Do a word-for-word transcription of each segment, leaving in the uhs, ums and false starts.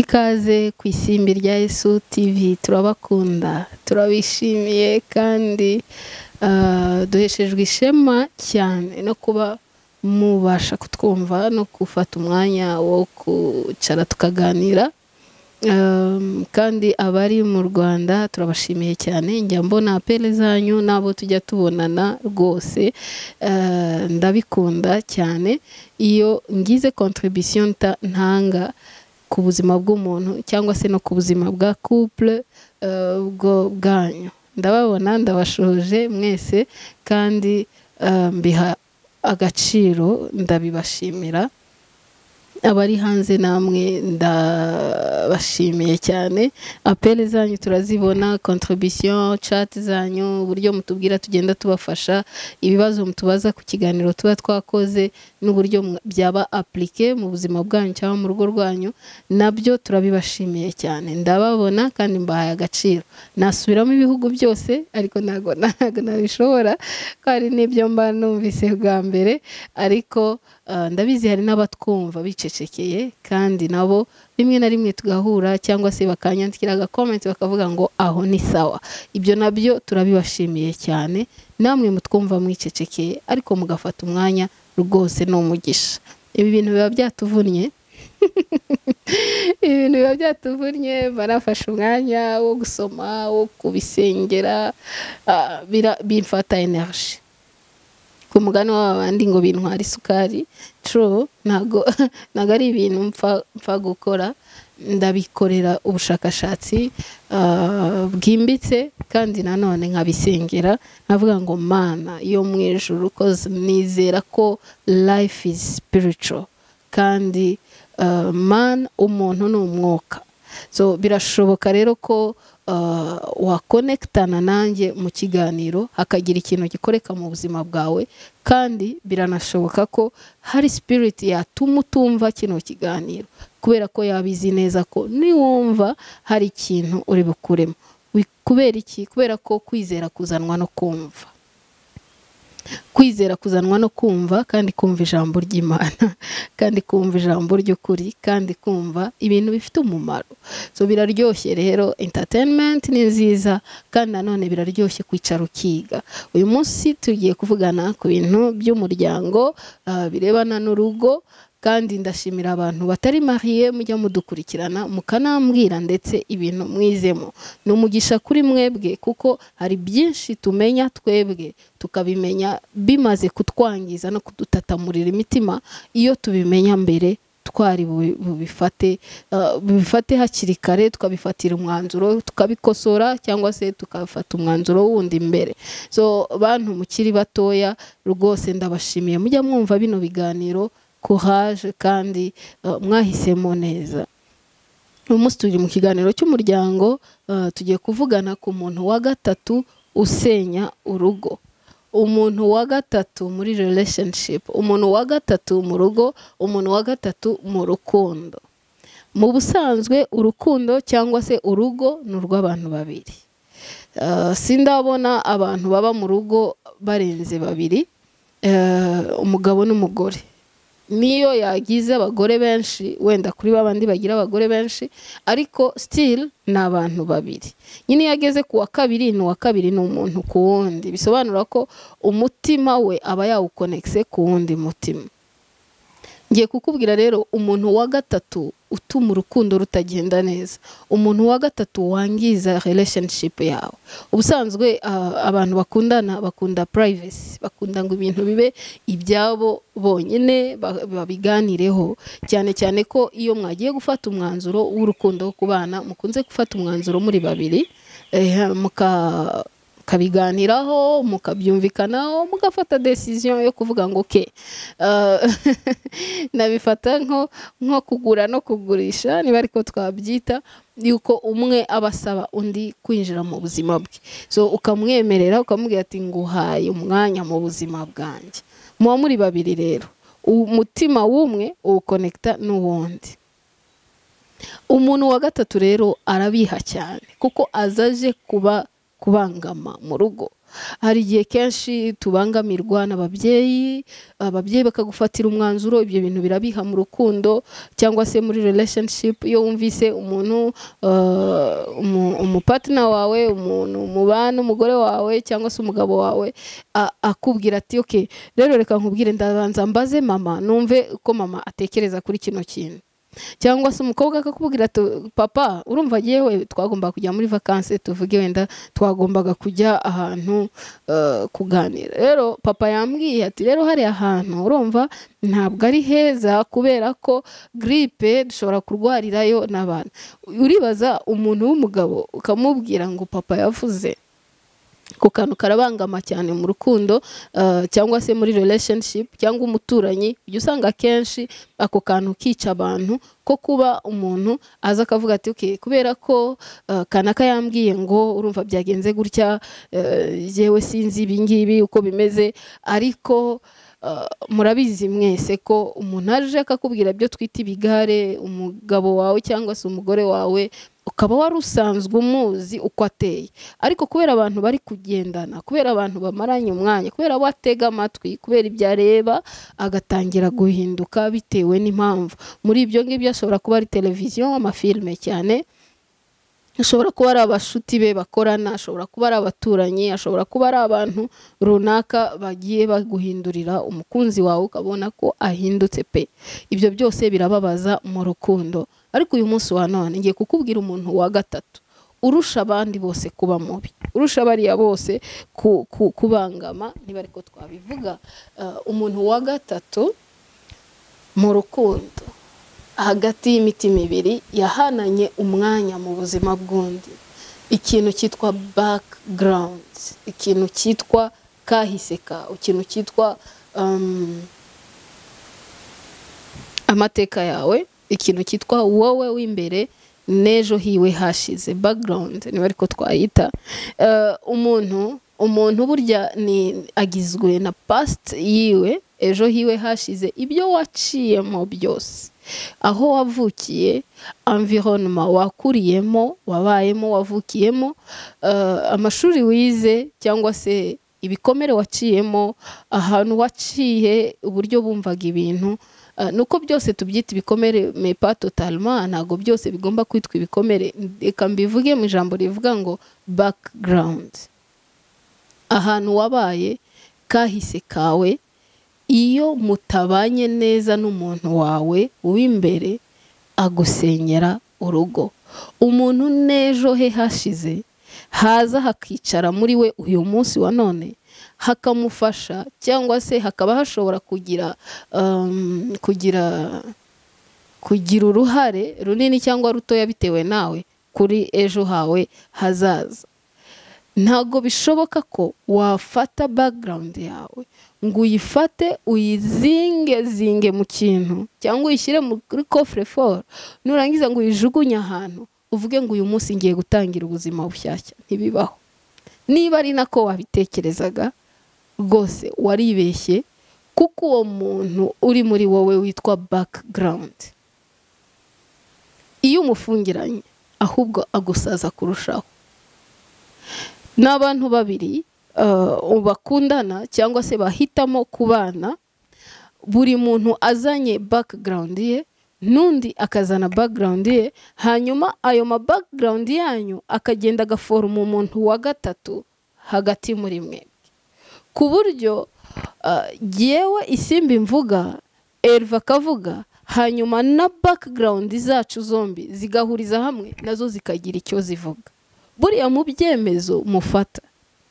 ikaze ku isimbi rya Yesu T V. Turabakunda, turabishimiye kandi uh, duheshejwe ishema cyane no kuba mubasha kutwumva no gufata umwanya wo kucara tukaganira. Um, kandi abari mu Rwanda turabashimiye cyane, njya mbona apele zanyu nabo tujya tubonana rwose. Uh, ndabikunda cyane iyo ngize contribution ntanga ku buzima bw'umuntu cyangwa se no ku buzima bwa couple uh, bwo bwanyu. Ndababona, ndabashoje mwese kandi uh, mbiha agaciro, ndabibashimira. Abari hanze namwe ndabashimiye cyane, apele zanyu turazibona, contribution, chat zanyu, uburyo mutubwira tugenda tubafasha, ibibazo mutubaza ku kiganiro tuba twakoze n'uburyo byaba appliqué mu buzima bwanyu cyangwa mu rugo rwanyu, nabyo turabibashimiye cyane. Ndababona kandi mbahaye agaciro. Nasubiramo ibihugu byose ariko ntago ntago nabishobora, kandi nibyo mba numvise bwa mbere, ariko Uh, ndabizi hari n'abatwumva bicecekeye kandi nabo rimwe na rimwe tugahura cyangwa se bakanyandikira aga comment bakavuga ngo aho ni sawa. Ibyo nabyo turabibashimiye cyane, namwe mutwumva mwicecekeye ariko mugafata umwanya rwose no mugisha. Ibi bintu biba byatuvunnye ibintu biba byatuvunnye, barafasha umwanya wo gusoma, wo kubisengera, uh, bimfata energy. Ku mugani w'abandi ngo bintwara isukari, true, nago nago ari ibintu mpfa mpfa gukora. Ndabikorera ubushakashatsi uh, bwimbitse kandi nanone nkabisengera, nkavuga ngo Mana yo mu ijuru, cause nizera ko life is spiritual kandi uh, man umuntu ni umwuka. So birashoboka rero ko uh, wakonektana nanjye mu kiganiro hakagira ikintu gikoreka mu buzima bwawe, kandi biranashoboka ko hari spirit yatuma utumva kino kiganiro kubera ko yabizi neza ko niwumva hari ikintu uri bukuremo. Kubera iki? Kubera ko kwizera kuzanwa no kumva. Kwizera kuzanwa no kumva, kandi kumva ijambo ry'Imana, kandi kumva ijambo ry'ukuri, kandi kumva ibintu bifite umumaro. So biraryoshye rero, entertainment ni nziza kandi nanone biraryoshye kwicara ukiga. Uyu munsi tugiye kuvugana ku bintu by'umuryango, uh, birebana n'urugo, kandi ndashimira abantu batari mariye mujya mudukurikirana mukanambwira ndetse ibintu mwizemo. Numugisha kuri mwebwe kuko hari byinshi tumenya twebwe tukabimenya bimaze kutwangiza no kudutatamurira imitima. Iyo tubimenya mbere twari bubifate uh, bubifate hakiri kare, tukabifatira umwanzuro, tukabikosora cyangwa se tukafata umwanzuro wundi mbere. So bantu mukiri batoya rwose ndabashimiye mujya mwumva bino biganiro, courage kandi uh, mwahisemo neza. Umunsi turi mu kiganiro cy'umuryango, uh, tugiye kuvugana ku muntu wa gatatu usenya urugo. Umuntu wa gatatu muri relationship, umuntu wa gatatu mu rugo, umuntu wa gatatu mu rukundo. Mu busanzwe urukundo cyangwa se urugo ni urw'abantu babiri. Uh, sindabona abantu baba mu rugo barenze babiri, uh, umugabo n'umugore. Niyo yagize abagore benshi, wenda kuri babandi bagira abagore benshi, ariko still na abantu babiri. Nyine yageze ku wa kabiri, ni wa kabiri ni umuntu ku wundi. Bisobanura ko umutima we aba yawukonekse ku wundi mutima. Ngiye kukubwira rero umuntu wa gatatu utuma urukundo rutagenda neza, umuntu wa gatatu wangiza relationship yawe. Ubusanzwe uh, abantu bakundana bakunda privacy, bakunda ngo ibintu bibe ibyabo bonyine babiganireho, cyane cyane ko iyo mwagiye gufata umwanzuro w'urukundo wo kubana mukunze gufata umwanzuro muri babiri, eh, muka kabiganiraho, mukabyumvikanaho, mugafata decision yo kuvuga ngo okay, uh, nabifata nko nko kugura no kugurisha, niba ariko twabyita, yuko umwe abasaba undi kwinjira mu buzima bwe. So ukamwemerera, ukamubwira ati nguhaye umwanya mu buzima bwanjye. Muba muri babiri rero, umutima w'umwe uwukonekta n'uwundi. Umuntu wa gatatu rero arabiha cyane kuko azaje kuba kubangama mu rugo. Hari igihe kenshi tubangamirwa n'ababyeyi, ababyeyi bakagufatira umwanzuro, ibyo bintu birabiha mu rukundo cyangwa se muri relationship. Iyo wumvise umuntu uh, umupartner wawe, umuntu mubana, umugore wawe cyangwa se umugabo wawe akubwira ati okay, rero reka nkubwire, ndabanza mbaze mama numve uko mama atekereza kuri kino kintu. Cyangwa se umukobwa akakubwira ati papa, urumva yewe twagomba kujya muri vacances, tuvuge wenda twagombaga kujya ahantu uh, kuganira. Rero papa yambwiye ati rero hari ahantu urumva ntabwo ari heza kubera ko grippe dushobora kurwarirayo n'abana. Uribaza umuntu w'umugabo ukamubwira ngo papa yavuze ku kantu karabangama cyane mu rukundo uh, cyangwa se muri relationship cyangwa umuturanyi, ujya usanga kenshi ako kantu kica abantu ko kuba umuntu aza akavuga ati okay, kubera ko uh, kanaka yambwiye ngo urumva byagenze gutya, uh, yewe sinzi ibingibi uko bimeze. Ariko Uh, murabizi mwese ko umuntu aje akakubwira byo twita ibigare, umugabo wawe cyangwa se umugore wawe ukaba wari usanzwe umuzi uko ateye, ariko kubera abantu bari kugendana, kubera abantu bamaranye umwanya, kubera batega amatwi, kubera ibyo areba agatangira guhinduka bitewe n'impamvu. Muri ibyo ngibyo ashobora kuba ari televiziyo, amafilme cyane, ashobora kuba ari abashuti be bakorana, ashobora kuba ari abaturanyi, ashobora kuba ari abantu runaka bagiye baguhindurira umukunzi wawe ukabona ko ahindutse pe. Ibyo byose birababaza mu rukundo. Ariko uyu munsi wa none ngiye kukubwira umuntu wa gatatu urusha abandi bose kuba mubi, urusha bariya bose ku, ku, kubangama, niba ariko twabivuga. Uh, umuntu wa gatatu mu rukundo hagati y'imitima ibiri yahananye umwanya mu buzima bw'undi, ikintu cyitwa background, ikintu cyitwa kahise kawe, ikintu cyitwa um, amateka yawe, ikintu cyitwa wowe w'imbere n'ejo hiwe hashize, background niba ariko twayita. Uh, umuntu umuntu burya ni agizwe na past yiwe, ejo hiwe hashize, ibyo waciyemo byose, aho wavukiye, environnement wakuriyemo, wabayemo, wavukiyemo, uh, amashuri wize cyangwa se ibikomere waciyemo, ahantu waciye, uburyo bumvaga ibintu. Uh, nuko byose tubyita ibikomere, mais pas totalement, ntago byose bigomba kwitwa ibikomere. Reka mbivuge mu ijambo rivuga ngo background, ahantu wabaye, kahise kawe. Iyo mutabanye neza n'umuntu wawe w'imbere agusenyera urugo, umuntu n'ejo he hashize haza hakicara muri we uyu munsi wa none hakamufasha, cyangwa se hakaba hashobora kugira um, kugira kugira uruhare runini cyangwa rutoya bitewe nawe kuri ejo hawe hazaza. Ntago bishoboka ko wafata background yawe ngo uyifate uyizinge zinge mu kintu cyangwa uyishyire muri coffre fort, nurangiza ngo uyijugunye ahantu uvuge ngo uyu munsi ngiye gutangira ubuzima bushyashya. Ntibibaho. Niba ari nako wabitekerezaga, rwose waribeshye, kuko uwo muntu uri muri wowe witwa background iyo umufungiranye ahubwo agusaza kurushaho. N'abantu babiri uh, bakundana cyangwa se bahitamo kubana, buri muntu azanye background ye, nundi akazana background ye, hanyuma ayo ma background yanyu akagenda agaforma umuntu wa gatatu hagati muri mwe, ku buryo yewe uh, isimbi mvuga Elva kavuga, hanyuma na background zacu zombi zigahuriza hamwe, nazo zikagira icyo zivuga. Buriya mu byemezo mufata,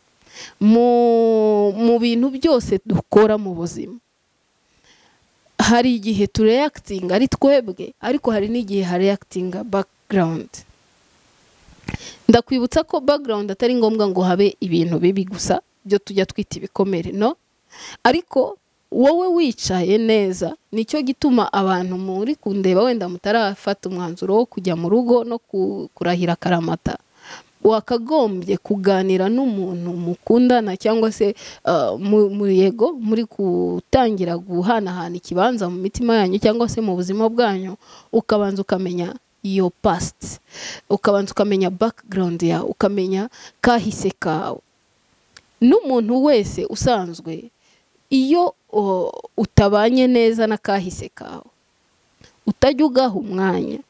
mu mu bintu byose dukora mu buzima, hari igihe tureacting ari twebwe, ariko hari n'igihe hareactinga background. Ndakwibutsa ko background atari ngombwa ngo habe ibintu bibi gusa byo tujya twita ibikomere, no. Ariko wowe wicaye neza, nicyo gituma abantu muri kundeba wenda mutarafata umwanzuro wo kujya mu rugo no kurahira karamata, wakagombye kuganira n'umuntu mukundana cyangwa se uh, mu yego muri gutangira guhanahana ikibanza mu mitima yanyu cyangwa se mu buzima bwanyu, ukabanza ukamenya your past, ukabanza ukamenya background yawe, ukamenya kahise kawe. N'umuntu wese usanzwe iyo o, utabanye neza na kahise kawe, utajya ugaha umwanya,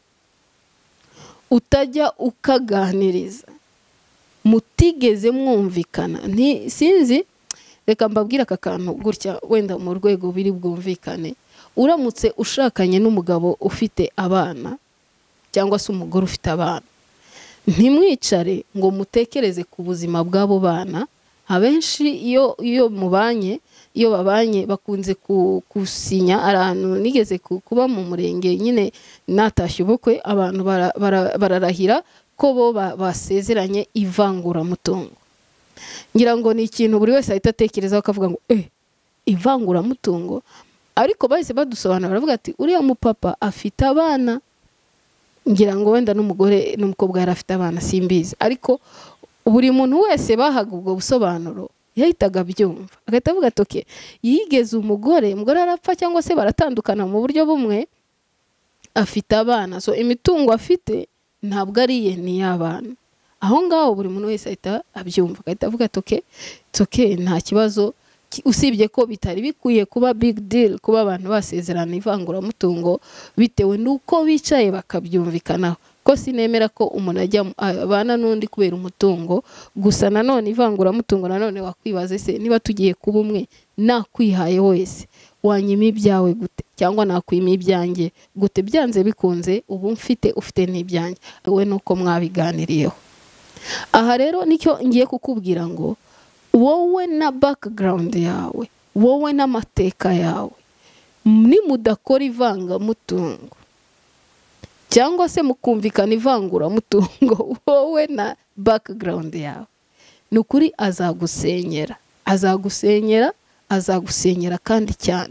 utajya ukaganiriza, mutigeze mwumvikana, nti sinzi, reka mbabwira aka kantu gutya wenda mu rwego biri bwumvikane. Uramutse ushakanye n'umugabo ufite abana cyangwa se umugore ufite abana, ntimwicare ngo mutekereze ku buzima bw'abo bana. Abenshi iyo iyo mubanye iyo babanye bakunze kusinya arantu. Nigeze kuba mu murenge nyine natashye ubukwe, abantu bararahira ko bo basezeranye ivangura mutungo. Ngira ngo ni ikintu buri wese ahita atekereza akavuga ngo eh ivangura mutungo, ariko bahise badusobanura baravuga ati uriya mupapa afite abana. Ngira ngo wenda n'umugore n'umukobwa yari afite abana simbizi, ariko buri muntu wese bahaga ubwo busobanuro yahitaga byumva, agahita avuga ati okay, yigeze umugore umugore arapfa cyangwa se baratandukana mu buryo bumwe, afite abana, so imitungo afite ntabwo ari ye, ni y'abana. Aho ngaho buri muntu wese ahita abyumva, agahita avuga ati okay, it's okay, nta kibazo. Usibye ko bitari bikwiye kuba big deal kuba abantu basezerana ivangura mutungo bitewe nuko bicaye bakabyumvikanaho. Ko sinemera ko umuntu ajya abana n'undi kubera umutungo gusa. Nanone ivangura mutungo nanone wakwibaze se niba tugiye kuba umwe, nakwihaye wese wanyima ibyawe gute cyangwa nakwima ibyanjye gute? Byanze bikunze ubu mfite ufite n'ibyanjye, we nuko mwabiganiriyeho. Aha rero nicyo ngiye kukubwira ngo wowe na background yawe, wowe n'amateka yawe, ni mudakora ivanga mutungo cyangwa se mukumvikana ivangura mutungo, wowe na background yawe, nukuri azagusenyera, azagusenyera, azagusenyera kandi cyane.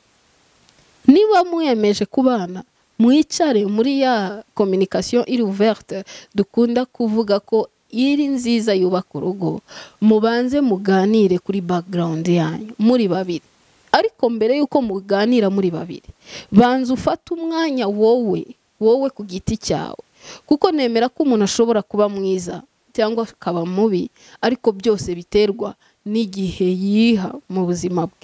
Niba mwiyemeje kubana, mwicare muri ya communication iri ouverte dukunda kuvuga ko iri nziza yubaka urugo, mubanze muganire kuri background yanyu muri babiri. Ariko mbere yuko muganira muri babiri, banza ufata umwanya wowe wowe ku giti cyawe, kuko nemera ko umuntu ashobora kuba mwiza cyangwa akaba mubi, ariko byose biterwa n'igihe yiha mu buzima bwe.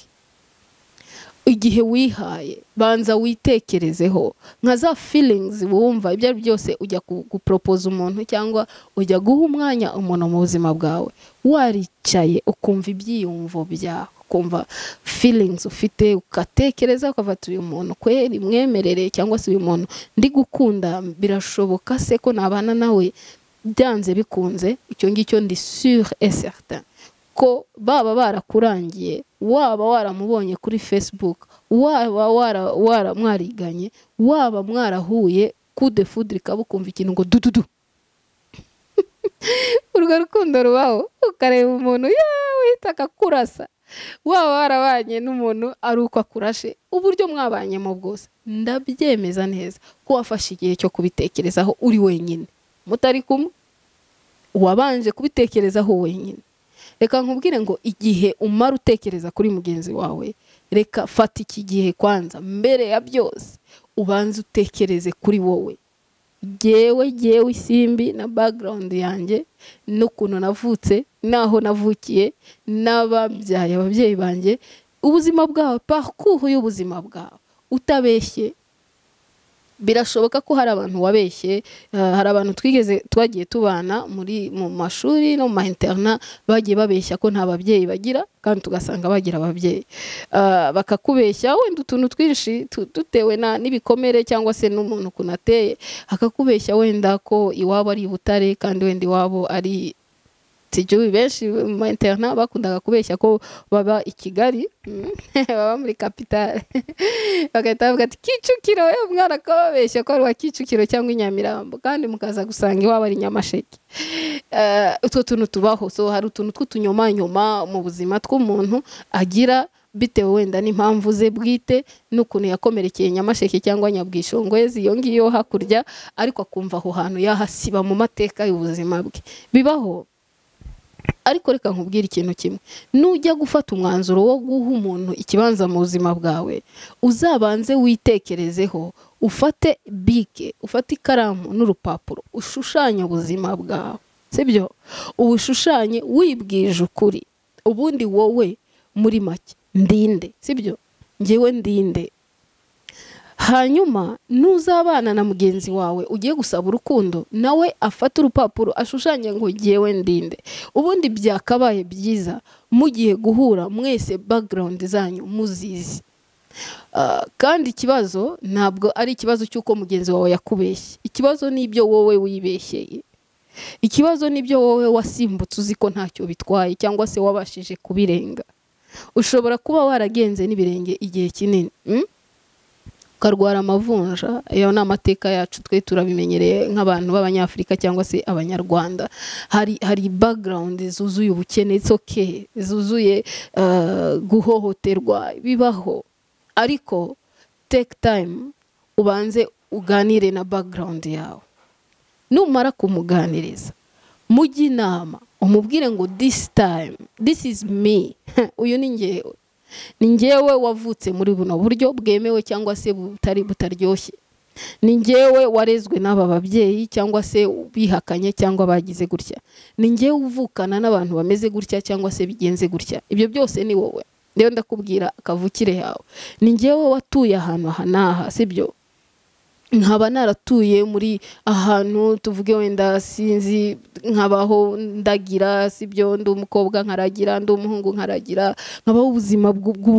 Igihe wihaye, banza witekerezeho, nka za feelings wumva ibyo byose ujya gupropose umuntu cyangwa ujya guha umwanya umuntu mu buzima bwawe, waricaye ukumva ibyiyumvo byawe, ukumva feelings ufite, ukatekereza ukafata uyu muntu kweri mwemerere cyangwa se uyu muntu ndi gukunda, birashoboka se ko nabana nawe? Byanze bikunze icyo ngicyo ndi sûr et certain ko baba barakurangiye, waba waramubonye kuri Facebook, waba wara wara mwariganye, waba mwarahuye kude foudre kabukumva ikintu ngo dududu. Urwo rukundo rubaho, ukareba umuntu yewe hitaka kurasa, waba warabanye n'umuntu ari uko akurashe, uburyo mwabanyemo bwose ndabyemeza neza ko wafashe igihe cyo kubitekerezaho uri wenyine, mutari kumwe, wabanje kubitekerezaho wenyine. Reka nkubwire ngo igihe umara utekereza kuri mugenzi wawe, reka fata iki gihe kwanza, mbere ya byose ubanze utekereze kuri wowe. Jewe jewe Simbi na background yanjye, n'ukuntu navutse, naho navukiye, n'ababyaye ababyeyi banjye, ubuzima bwawe, parcours y'ubuzima bwawe, utabeshye. Birashoboka ko hari abantu wabeshye, uh, hari abantu twigeze twagiye tubana muri mu mashuri no mu interna bagiye babeshya ko nta babyeyi bagira, kandi tugasanga bagira ababyeyi, uh, bakakubeshya wenda utuntu twishi dutewe na nibikomere cyangwa se n'umuntu kunateye, akakubeshya wenda ko iwabo ari Butare kandi wenda iwabo ari Tijubi. Benshi mu interna bakundaga kubeshya ko baba i Kigali, baba muri capitale, bagahita bavuga ati Kicukiro, eh mwana ko babeshya ko ari wa Kicukiro cyangwa Nyamirambo, kandi mukaza gusanga iwabo ari Nyamasheke. Uh, utwo tuntu tubaho. So hari utuntu tw'utunyoma nyoma mu buzima tw'umuntu agira bitewe wenda n'impamvu ze bwite, n'ukuntu yakomerekeye Nyamasheke cyangwa Nyabwishongwezi iyo ngiyo hakurya, ariko akumva aho hantu yahasiba mu mateka y'ubuzima bwe. Bibaho. ariko reka nkubwire ikintu kimwe, nujya gufata umwanzuro wo guha umuntu ikibanza mu buzima bwawe, uzabanze witekerezeho, ufate bike, ufate ikaramu n'urupapuro, ushushanye ubuzima bwawe, sibyo? Ubushushanye wibwije ukuri, ubundi wowe muri make ndinde, sibyo? Ngewe ndinde. Hanyuma nuzabana na mugenzi wawe ugiye gusaba urukundo, nawe afata urupapuro ashushanye ngo ngewe ndinde. Ubundi byakabaye byiza mugiye guhura mwese background zanyu muzizi. Uh, kandi ikibazo ntabwo ari ikibazo cyuko mugenzi wawe yakubeshye, ikibazo nibyo wowe wibeshyeye, ikibazo nibyo wowe wasimbutse uzi ko ntacyo bitwaye cyangwa se wabashije kubirenga. Ushobora kuba waragenze n'ibirenge igihe kinini, hmm? Ukarwara amavunja. Iyo ni amateka yacu, twe turabimenyereye nk'abantu b'Abanyafrika cyangwa se Abanyarwanda. Hari hari background zuzuye ubukene, it's okay, zuzuye uh, guhohoterwa, bibaho. Ariko take time ubanze uganire na background yawe. Numara kumuganiriza, mujye inama, umubwire ngo this time, this is me. Uyu ni ngewe. Ni ngewe wavutse muri buno buryo bwemewe cyangwa se butari butaryoshye. Ni ngewe warezwe n'aba babyeyi cyangwa se bihakanye cyangwa bagize gutya. Ni ngewe uvukana n'abantu bameze gutya cyangwa se bigenze gutya. Ibyo byose ni wowe. Rero ndakubwira akavukire yawe. Ni ngewe watuye ahantu hanaha, sibyo? Nkaba naratuye muri ahantu tuvuge wenda sinzi, nkabaho ndagira, sibyo? Ndi umukobwa nkaragira, ndi umuhungu nkaragira, nkabaho ubuzima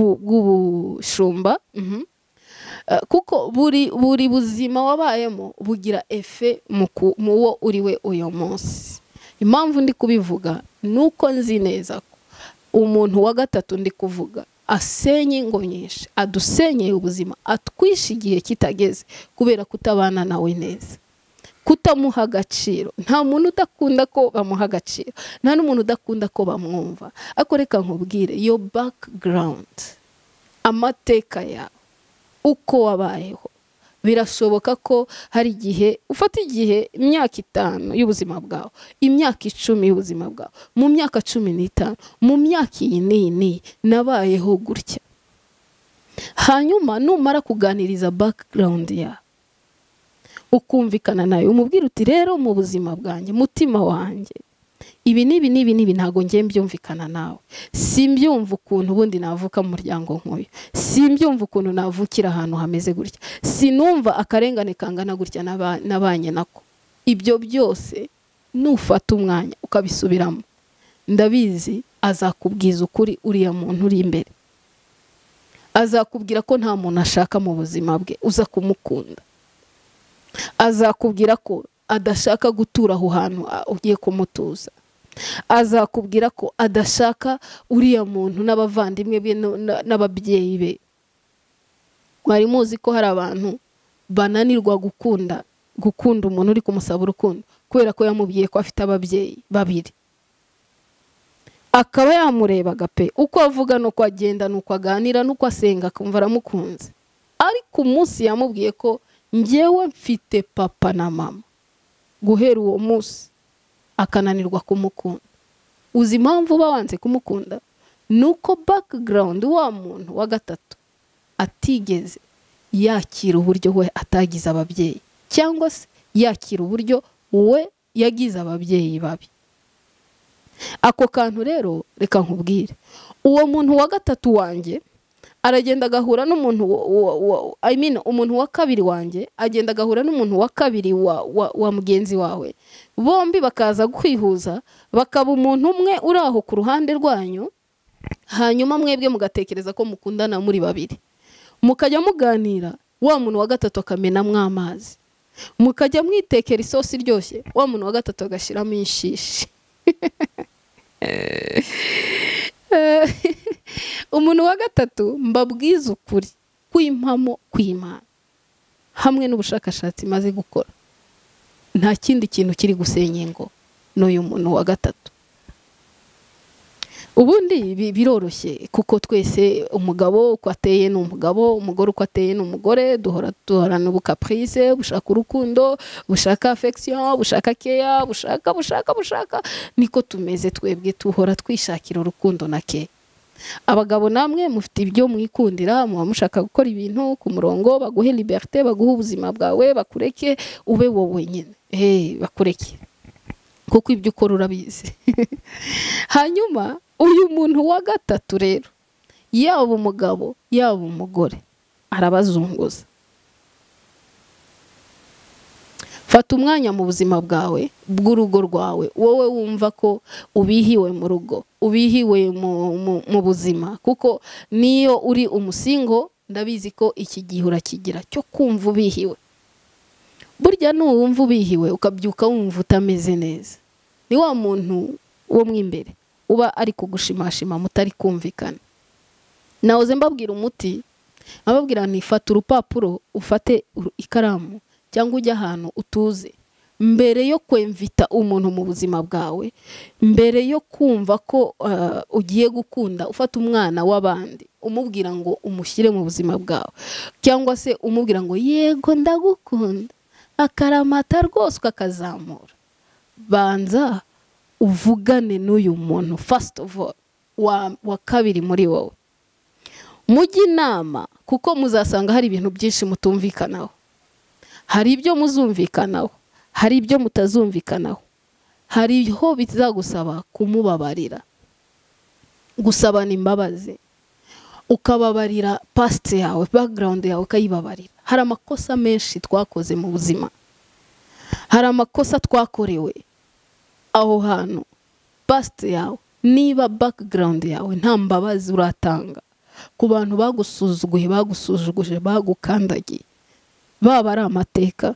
bw'ubushumba. Mhm. Uh, kuko buri buri buzima wabayemo bugira efe mu wo uriwe uyo munsi. Impamvu ndi kubivuga nuko nzi neza ko umuntu wa gatatu ndi kuvuga asenye ngo nyinshi, adusenyeye ubuzima, atwisha igihe kitageze kubera kutabana nawe neza, kutamuha agaciro. Nta muntu udakunda ko bamuha agaciro, nta n'umuntu udakunda ko bamwumva. Ariko reka nkubwire, your background, amateka yawe, uko wabayeho, birashoboka ko hari igihe ufata igihe imyaka itanu y'ubuzima bwawe, imyaka icumi y'ubuzima bwawe, mu myaka cumi n'itanu, mu myaka iyi n'iyi n'iyi nabayeho gutya. Hanyuma numara kuganiriza background yawe, ukumvikana nayo, umubwira uti rero mu buzima bwanjye, mutima wanjye, ibi nibi nibi nibi ntago ngiye mbyumvikana nawe. Simbyumva ukuntu ubundi navuka mu muryango nk'uyu, simbyumva ukuntu navukira ahantu hameze gutya, sinumva akarengane kangana gutya nabanye nako. Ibyo byose nufata umwanya ukabisubiramo, ndabizi azakubwiza ukuri. Uriya muntu uri imbere azakubwira ko nta muntu ashaka mu buzima bwe uza kumukunda, azakubwira ko adashaka gutura aho hantu ugiye kumutuza, azakubwira ko adashaka uriya muntu n'abavandimwe be n'ababyeyi be. Mwari muzi ko hari abantu bananirwa gukunda gukunda umuntu uri kumusaba urukundo kubera ko yamubwiye ko afite ababyeyi babiri, akaba yamurebaga pe, uko avuga nuko agenda, nuko aganira, nuko asenga, akumva aramukunze. Ariko umunsi yamubwiye ko ngewe mfite papa na mama, guhera uwo munsi akananirwa kumukunda. Uzi impamvu bawanze kumukunda? Nuko background wa muntu wa gatatu atigeze yakira uburyo we atagize ababyeyi, cyangwa se yakira uburyo we yagize ababyeyi babi. Ako kantu rero reka nkubwire, uwo muntu wa gatatu wanjye aragenda agahura n'umuntu I mean umuntu wa kabiri wanjye agenda agahura n'umuntu wa kabiri wa, wa, wa mugenzi wawe, bombi bakaza kwihuza bakaba umuntu umwe uri aho ku ruhande rwanyu. Hanyuma mwebwe mugatekereza ko mukundana muri babiri, mukajya muganira, wa muntu wa gatatu akamenamwo amazi, mukajya mwitekera isosi iryoshye, wa muntu wa gatatu agashiramo inshishi. Umuntu wa gatatu mbabwiza ukuri kwimpamo kw'Imana hamwe n'ubushakashatsi maze gukora, nta kindi kintu kiri gusenya ngo n'uyu muntu wa gatatu. ubundi biroroshye kuko twese umugabo uko ateye ni umugabo, umugore uko ateye ni umugore, duhora duhorana ubucaprice, bushaka urukundo, bushaka affection, bushaka care, bushaka bushaka bushaka niko tumeze twebwe, tuhora twishakira urukundo na care. Abagabo namwe mufite ibyo mwikundira, muba mushaka gukora ibintu ku murongo, baguhe liberté, baguhe ubuzima bwawe, bakureke ube wowe nyine, eh bakureke kuko ibyo ukora urabizi. Hanyuma uyu muntu wa gatatu rero, yaba umugabo yaba umugore, arabazunguza. Fata umwanya mu buzima bwawe bw'urugo rwawe, wowe wumva ko ubihiwe mu rugo, ubihiwe mu, mu, mu buzima, kuko niyo uri umusingo ndabizi ko iki gihe urakigira cyo kumva ubihiwe. Burya nuwumva ubihiwe ukabyuka wumva utameze neza, ni wa muntu wo mwimbere uba ari kugushimashima mutari kumvikana. Nahoze mbabwira umuti, ababwira nti fata urupapuro, ufate ikaramu cyangwa ujya ahantu utuze, mbere yo kwemvita umuntu mu buzima bwawe, mbere yo kumva ko uh, ugiye gukunda, ufata umwana w'abandi umubwira ngo umushyire mu buzima bwawe, cyangwa se umubwira ngo yego ndagukunda, akaramata rwose kakazamura. Banza uvugane n'uyu muntu first of all, wa, wa kabiri muri wowe mujye inama, kuko muzasanga hari ibintu byinshi mutumvikanaho, hari ibyo muzumvikanaho, hari ibyo mutazumvikanaho, hariho bizagusaba kumubabarira, gusabana imbabazi, ukababarira past yawe, background yawe ukayibabarira. Hari amakosa menshi twakoze mu buzima, hari amakosa twakorewe aho hantu past yawe, niba background yawe nta mbabazi uratanga ku bantu bagusuzuguye, bagusuzuguje, bagukandagiye, baba ari amateka,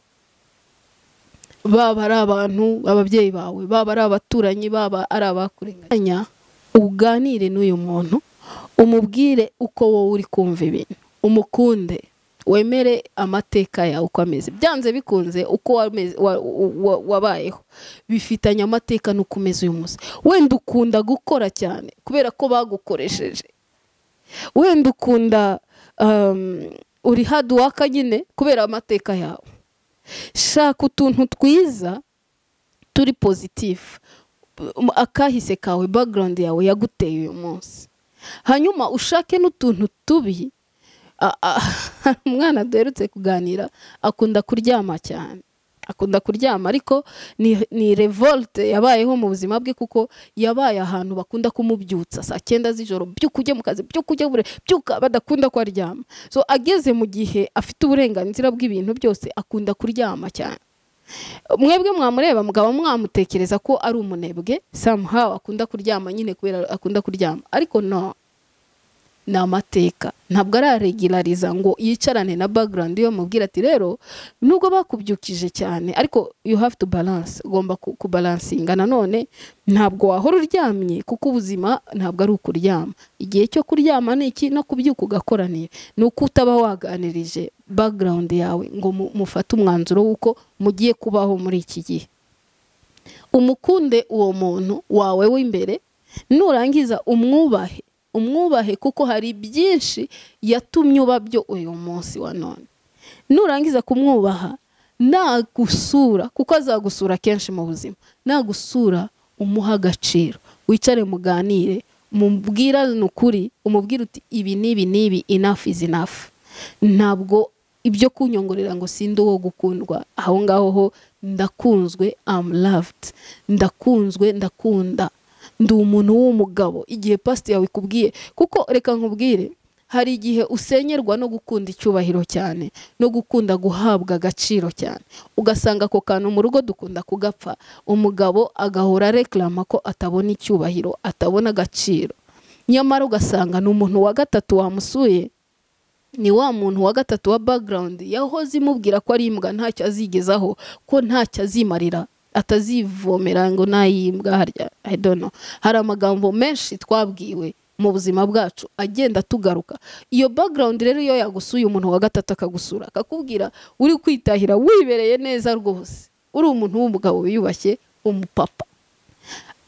baba ari abantu ababyeyi bawe, baba ari abaturanyi, baba ari abakurenganya, uganire n'uyu muntu, umubwire uko wowe uri kumva ibintu, umukunde, wemere amateka yawe uko ameze. Byanze bikunze uko wameze wabayeho bifitanye amateka nuko umeze uyu munsi. Wenda ukunda gukora cyane kubera ko bagukoresheje, wenda ukunda um, uri hard worker nyine kubera amateka yawe. Shaka utuntu twiza turi positive, akahise kawe, background yawe yaguteye uyu munsi, hanyuma ushake n'utuntu tubi. Umwana duherutse kuganira akunda kuryama cyane, akunda kuryama, ariko ni, ni revolte yabayeho mu buzima bwe, kuko yabaye ahantu bakunda kumubyutsa saa cyenda z'ijoro, byuka ujye mu kazi, byuka ujye bure, byuka, badakunda ko aryama. So ageze mu gihe afite uburenganzira bw'ibintu byose, akunda kuryama cyane. Mwebwe mwamureba mugabo mwamutekereza ko ari umunebwe, somehow akunda kuryama nyine kubera akunda kuryama, ariko no, ni amateka. Ntabwo araregulariza ngo yicarane na background yo mubwira ati rero nubwo bakubyukije cyane, ariko you have to balance, ugomba kubalansinga. Nanone ntabwo wahora uryamye, kuko ubuzima ntabwo ari ukuryama. Igihe cyo kuryama ni iki, no kubyuka ugakora ni nuko utaba waganirije background yawe ngo mufate umwanzuro wuko mugiye kubaho muri iki gihe. Umukunde uwo muntu wawe w'imbere, nurangiza umwubahe, umwubahe kuko hari byinshi yatumye uba byo uyu munsi wa none. Nurangiza kumwubaha, nagusura, kuko azagusura kenshi mu buzima, nagusura umuha agaciro, wicare muganire, mubwirane ukuri, umubwire uti ibi nibi nibi, enough is enough. Ntabwo ibyo kunyongorera ngo sindi uwo gukundwa, aho ngaho ho ndakunzwe, I'm loved, ndakunzwe, ndakunda, ndi umuntu w'umugabo. Igihe past yawe ikubwiye, kuko reka nkubwire, hari igihe usenyerwa no gukunda icyubahiro cyane, no gukunda guhabwa agaciro cyane, ugasanga ko kantu mu rugo dukunda kugapfa, umugabo agahora reklama ko atabona icyubahiro, atabona agaciro. Nyamara ugasanga n'umuntu wa gatatu wamusuye, ni wa muntu wa gatatu wa background yahoze imubwira ko ari imbwa, ntacyo azigezaho, ko ntacyo azimarira, atazivomera ngo nayimbwa harya, I don't know. Hari amagambo menshi twabwiwe mu buzima bwacu agenda tugaruka. Iyo background rero iyo yagusuye umuntu wa gatatu akagusura, akakubwira uri kwitahira wibereye neza rwose, uri umuntu w'umugabo wiyubashye, umupapa,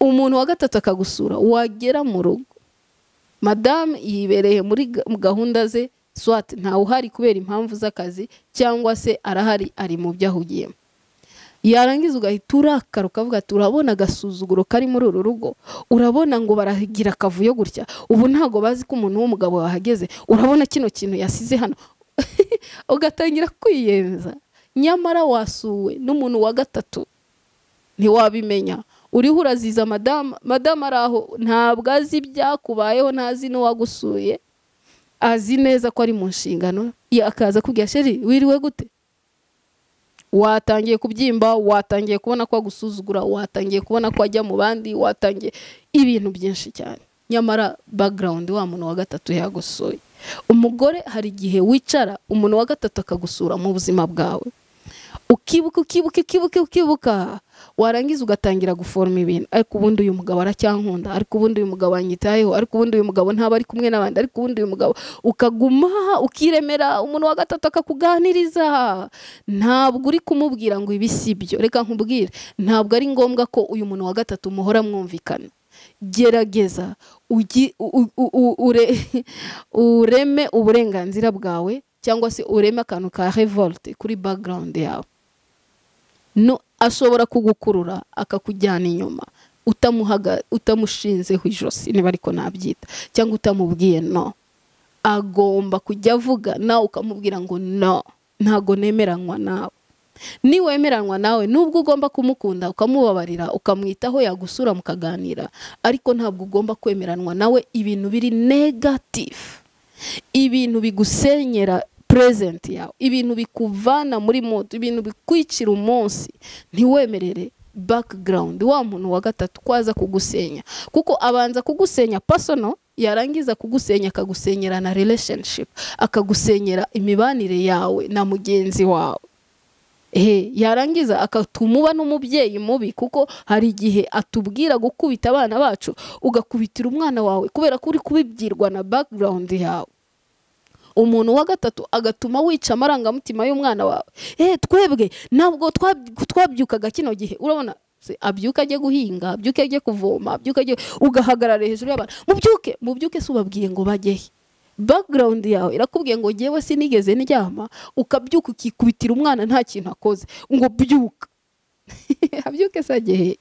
umuntu wa gatatu akagusura, wagera mu rugo madame yibereye muri gahunda ze, swat ntawe uhari kubera impamvu z'akazi cyangwa se arahari ari mu byo ahugiyemo, yarangiza ugahita urakara ukavuga ati urabona agasuzuguro kari muri uru rugo, urabona ngo baragira akavuyo gutya, ubu ntago bazi ko umuntu w'umugabo wahageze, urabona kino kintu yasize hano ugatangira kwiyenza. Nyamara wasuwe n'umuntu wa gatatu ntiwabimenya, uriho uraziza madame madame araho ntabwo azi ibyakubayeho, ntazi n'uwagusuye, azi neza ko ari mu nshingano, akaza kubwira sheri wiriwe gute, watangiye kubyimba, watangiye kubona ko agusuzugura, watangiye kubona ko ajya mu bandi, watangiye ibintu byinshi cyane. Nyamara background wa muntu wa gatatu yagusuye. Umugore hari igihe wicara umuntu wa gatatu akagusura mu buzima bwawe, ukibuka ukibuka ukibuka ukibuka warangiza ugatangira guforma ibintu, ariko ubundi uyu mugabo aracyankunda, ariko ubundi uyu mugabo anyitayeho, ariko ubundi uyu mugabo ntaba ari kumwe n'abandi, ariko ubundi uyu mugabo, ukaguma ukiremera. Umuntu wa gatatu akakuganiriza, ntabwo uri kumubwira ngo ibi sibyo. Reka nkubwire, ntabwo ari ngombwa ko uyu muntu wa gatatu muhora mwumvikana. Gerageza ugi ureme uburenganzira bwawe, cyangwa se ureme akantu ka revolte kuri background yawe. No ashobora kugukurura akakujyana inyuma, utamuhaga utamushinzeho ijosi niba ariko nabyita, cyangwa utamubwiye no, agomba kujya avuga nawe ukamubwira ngo no, ntago nemeranywa nawe. Ni wemeranwa nawe, nubwo ugomba kumukunda ukamubabarira ukamwitaho, yagusura mukaganira, ariko ntabwo ugomba kwemeranwa nawe ibintu biri negative, ibintu bigusenyera present yawe, ibintu bikuvana muri mood, ibintu bikwicira umunsi. Ntiwemerere background wa muntu wa gatatu kwaza kugusenya, kuko abanza kugusenya personal, yarangiza kugusenya akagusenyera na relationship, akagusenyera imibanire yawe na mugenzi wawe. Ehe, yarangiza akatumuba n'umubyeyi mubi, kuko hari igihe atubwira gukubita abana bacu, ugakubitira umwana wawe kubera ko uri kubibwirwa na background yawe. Umuntu wa gatatu agatuma wica amarangamutima y'umwana wawe. Eh, twebwe ntabwo twabyukaga kino gihe, urabona abyuka ajye guhinga, abyuka ajye kuvoma, abyuka ajye, ugahagarara hejuru y'abana, mubyuke mubyuke se ubabwiye ngo bajyehe. Background yawe irakubwiye ngo ngewe sinigeze ndyama, ukabyuka ukikubitira umwana nta kintu akoze, ngo byuka abyuke sagehe.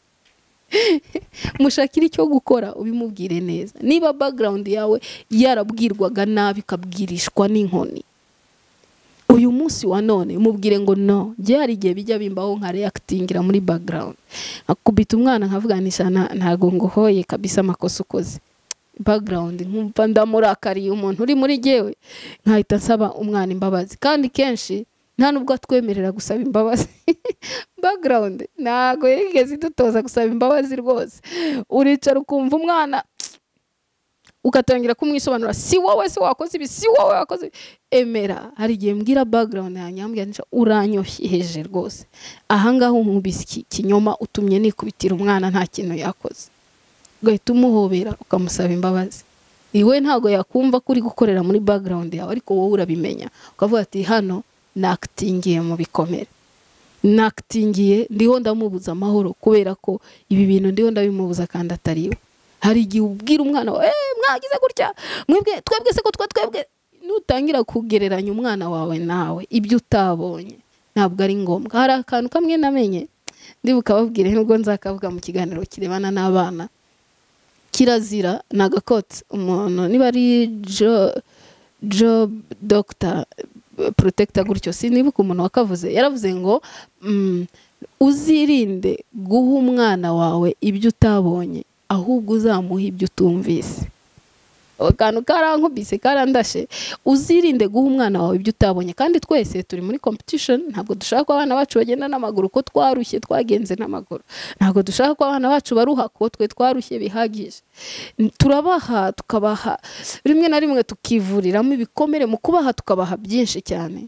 Mushakira icyo gukora ubimubwire neza. Niba background yawe yarabwirwaga nabi ukabwirishwa n'inkoni, uyu munsi wa none mubwire ngo no, nge hari igihe bijya bimbaho nka reactingira muri background, akubita umwana nkavuganisha ntago ngohoye kabisa amakosa ukoze. Background nkumva ndamurakariye umuntu uri muri jewe, nkahita nsaba umwana imbabazi, kandi kenshi nta nubwo atwemerera gusaba imbabazi. Background ntago yigeze dutoza gusaba imbabazi rwose. Uricara ukumva umwana ugatangira kumwisobanura, si wowe se wakoze ibi, si wowe wakoze. Emera, hari igihe mbwira background yanyambwira nica uranyoshyeje rwose, ahangaho nkubisi kinyoma utumye nikubitira umwana nta kintu yakoze. Ugahita umuhobera ukamusaba imbabazi. Iwe ntago yakumva kuri gukorera muri background yawe, ariko wowe urabimenya, ukavuga ati hano naktingiye mu bikomere, naktingiye ndiho ndamubuza amahoro kubera ko ibi bintu ndiho ndabimubuza kandi atariwe. Hari igihe ubwira umwana wawe, eh mwagize gutya, mwebwe twebwe se ko twa twebwe, nutangira kugereranya umwana wawe nawe ibyo utabonye, ntabwo ari ngombwa. Hari akantu kamwe namenye ndibuka babwire, nubwo nzakavuga mu kiganiro kirebana n'abana. Kirazira nagakotse umuntu niba ari jo job doctor protector gutyo, sinibuka umuntu wakavuze, yaravuze ngo mm, uzirinde guha umwana wawe ibyo utabonye, ahubwo uzamuha ibyo utumvise. Akantu karankubise karandashe, uzirinde guha umwana wawe ibyo utabonye. Kandi twese turi muri competition, ntabwo dushaka ko abana bacu bagenda n'amaguru ko twarushye twagenze n'amaguru, ntabwo dushaka ko abana bacu baruha ko twe twarushye bihagije. Turabaha tukabaha rimwe na rimwe tukivuriramo ibikomere mu kubaha, tukabaha byinshi cyane.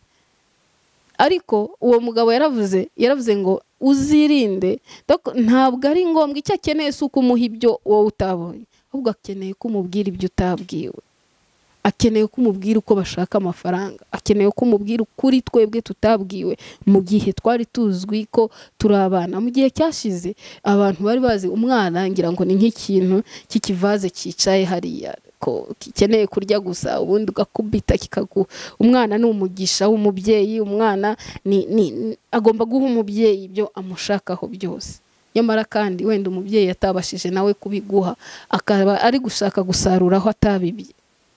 Ariko uwo mugabo yaravuze yaravuze ngo uzirinde, ntabwo ari ngombwa, icyo akeneye si ukumuha ibyo wowe utabonye, ahubwo akeneye kumubwira ibyo utabwiwe. akeneye ko umubwira uko bashaka amafaranga, akeneye ko umubwira ukuri twebwe tutabwiwe mu gihe twari tuzwi ko turi abana. Mu gihe cyashize abantu bari bazi umwana ngira ngo ni nk'ikintu cy'ikivaze cyicaye hariya ko kikeneye kurya gusa ubundi ugakubita kikagu. Umwana ni umugisha w'umubyeyi, umwana ni, ni agomba guha umubyeyi ibyo amushakaho byose. Nyamara kandi wenda umubyeyi atabashije nawe kubiguha, akaba ari gushaka gusarura aho atabibye.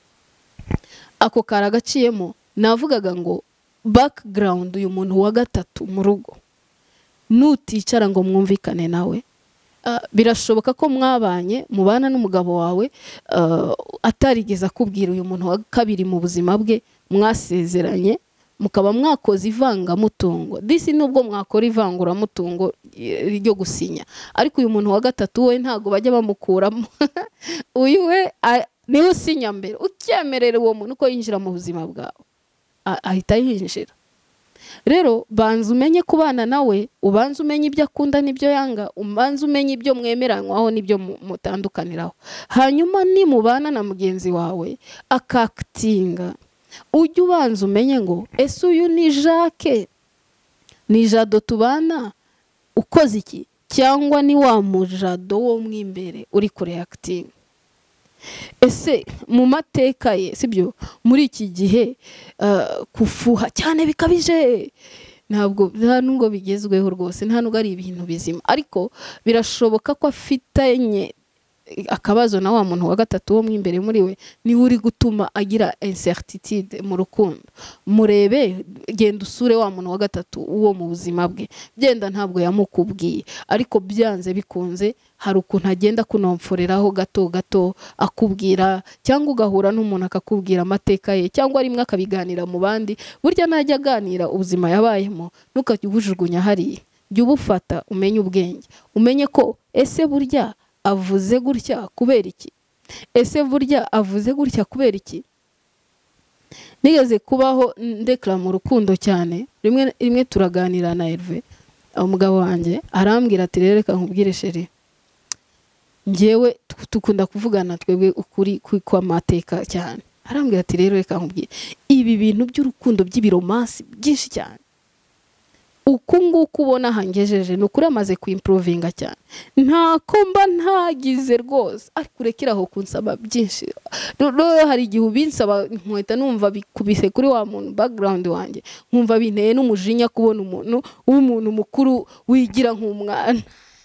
Ako karagaciyemo navugaga ngo background uyu muntu wa gatatu mu rugo nuticara ngo mwumvikane nawe, uh, birashoboka ko mwabanye mubana n'umugabo wawe uh, atarigeze akubwira uyu muntu wa kabiri mu buzima bwe, mwasezeranye mukaba mwakoze ivangamutungo. Disi nubwo mwakora ivanguramutungo ryo gusinya, ariko uyu muntu wa gatatu we ntago bajya bamukuramo. Uyu we niwe usinya mbere, ucyemerera uwo muntu ko yinjira mu buzima bwawe ahita yinjira. Rero banza umenye kubana nawe, ubanza umenye ibyo akunda n'ibyo yanga, ubanza umenye ibyo mwemeranywaho n'ibyo mutandukaniraho. Hanyuma ni mubana na mugenzi wawe akakitinga, ujye ubanza umenye ngo ese uyu ni Jacques, ni Jado tubana ukoze iki, cyangwa ni wa mujado wo mwimbere uri kureacting. Ese mu mateka ye sibyo muri iki gihe uh, kufuha cyane bikabije, ntabwo nta nubwo bigezweho rwose, nta nubwo ari ibintu bizima, ariko birashoboka ko afitanye akabazo na wa muntu wa gatatu wo mwimbere muri we, ni uri gutuma agira incertitude mu rukundo. Murebe, genda usure wa muntu wa gatatu uwo mu buzima bwe, byenda ntabwo yamukubwiye, ariko byanze bikunze hari ukuntu agenda kunomforeraho gato gato akubwira, cyangwa ugahura n'umuntu akakubwira amateka ye, cyangwa rimwe akabiganira mu bandi. Burya najya aganira ubuzima yabayemo, ntukajye ubujugunya hariya, jya ubufata umenye ubwenge, umenye ko ese burya avuze gutya kubera iki, ese burya avuze gutya kubera iki. Nigeze kubaho ndekla mu rukundo cyane, rimwe rimwe turaganira na Herve, umugabo wanjye arambwira ati rero reka nkubwire sheri, ngewe tukunda kuvugana twebwe ukuri kwa mateka cyane. Arambwira ati rero reka nkubwire, ibi bintu by'urukundo by'ibiromansi byinshi cyane uku nguku ubona hangejeje nukuri amaze kuimprovinga cyane, ntako mba ntagize rwose, ariko urekeraho kunsaba byinshi. Rero hari igihe ubinsaba nkwita numva bikubise kuri wa muntu background wanjye, nkumva binteye n'umujinya kubona umuntu w'umuntu mukuru wigira nk'umwana.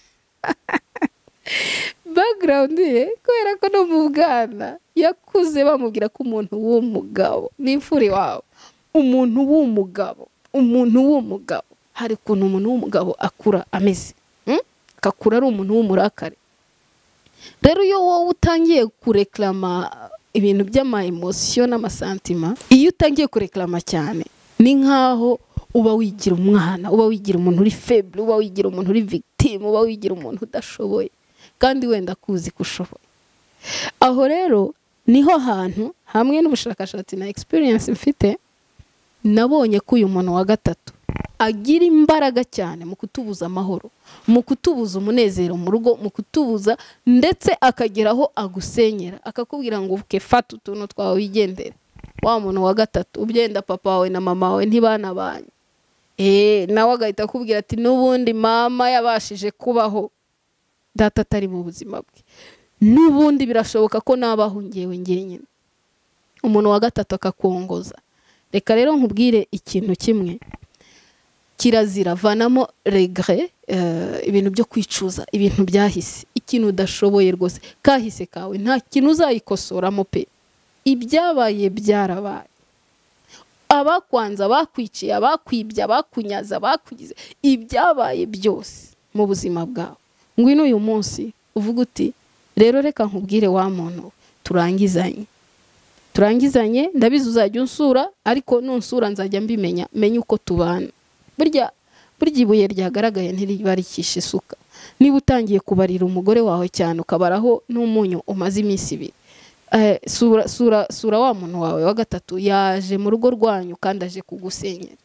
Background ye kubera ko no mu bwana yakuze bamubwira ko umuntu w'umugabo n'imfuri wawe, umuntu w'umugabo, umuntu w'umugabo hari kuntu umuntu w'umugabo akura ameze, hmm? Kakura ari umuntu w'umurakare. Rero iyo wowe utangiye kureklama ibintu by'ama emotion n'amasantima, iyo utangiye kureklama cyane ni nkaho uba wigira umwana, uba wigira umuntu uri faible, uba wigira umuntu uri victime, uba wigira umuntu udashoboye kandi wenda kuzi kushoboye. Aho rero niho hantu hamwe n'ubushakashatsi na experience mfite nabonye ko uyu muntu wa gatatu agira imbaraga cyane mu kutubuza amahoro, mu kutubuza umunezero mu rugo, mu kutubuza ndetse akageraho agusenyera, akakubwira ngo uke fata utuntu twawe wigendere. Wa muntu wa gatatu ubyenda papa wawe na mama wawe ntibanabanye, eh nawe agahita akubwira ati n'ubundi mama yabashije kubaho, data atari mu buzima bwe, n'ubundi birashoboka ko nabaho ngewe ngenyine. Umuntu wa gatatu akakongoza. Reka rero nkubwire ikintu kimwe, kirazira vanamo regret, uh, ibintu byo kwicuza, ibintu byahise, ikintu udashoboye rwose, kahise kawe nta kintu uzayikosoramo pe, ibyabaye byarabaye. Abakwanza bakwiciye, abakwibya, abakunyaza, bakugize, ibyabaye byose mu buzima bwawe, ngwino uyu munsi uvuga uti rero reka nkubwire wa muntu turangizanye, turangizanye ndabizi uzajya unsura, ariko nunsura nzajya mbimenya, menye uko tubana. Burya burya ibuye ryagaragaye ntiribarikisha isuka. Niba utangiye kubarira umugore wawe cyane ukabaraho n'umunyu umaze iminsi ibiri, eh sura sura sura wa muntu wawe wa gatatu yaje mu rugo rwanyu kandi aje kugusenyera.